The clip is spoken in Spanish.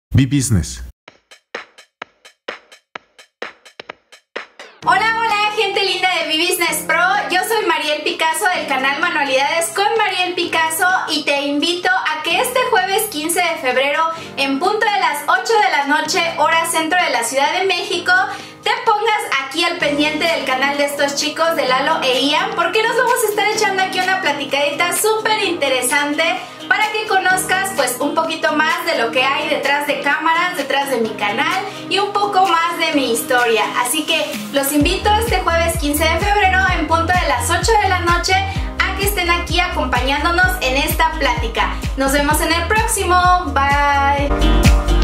B-Business. Hola, hola, gente linda de B-Business Pro. Yo soy Mariel Picasso del canal Manualidades con Mariel Picasso y te invito a que este jueves 15 de febrero, en punto de las 8 de la noche, hora centro de la Ciudad de México, te pongas aquí al pendiente del canal de estos chicos de Lalo e Ian, porque nos vamos a estar echando aquí una platicadita súper interesante para que conozcas pues un poquito más de lo que hay detrás de cámaras, detrás de mi canal y un poco más de mi historia. Así que los invito este jueves 15 de febrero en punto de las 8 de la noche a que estén aquí acompañándonos en esta plática. Nos vemos en el próximo. Bye.